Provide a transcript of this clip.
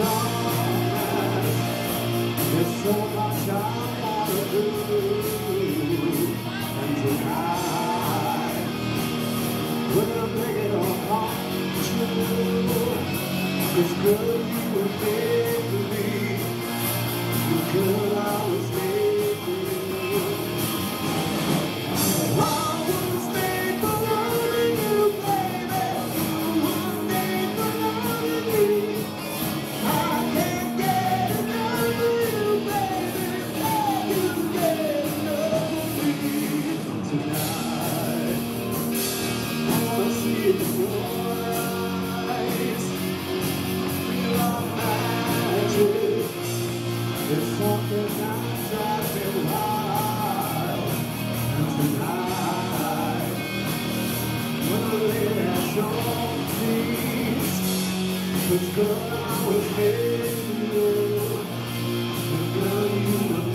promise. There's so much I wanna do, and tonight we'll make it all come true. 'Cause girl, you were made for me. Girl, I was made for you. I was made for loving you, baby. You were made for loving me. I can't get enough of you, baby. You get enough of me. Tonight, I wanna see it in your eyes. Feel our magic. There's something that drives me wild. And tonight, we'll lay that your feet. 'Cause girl, I was made for you. And girl, you were